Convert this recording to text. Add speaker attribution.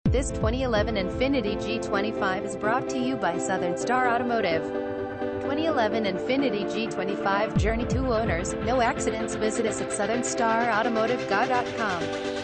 Speaker 1: This 2011 INFINITI G25 is brought to you by Southern Star Automotive. 2011 INFINITI G25 Journey to owners, no accidents. Visit us at southernstarautomotive.com.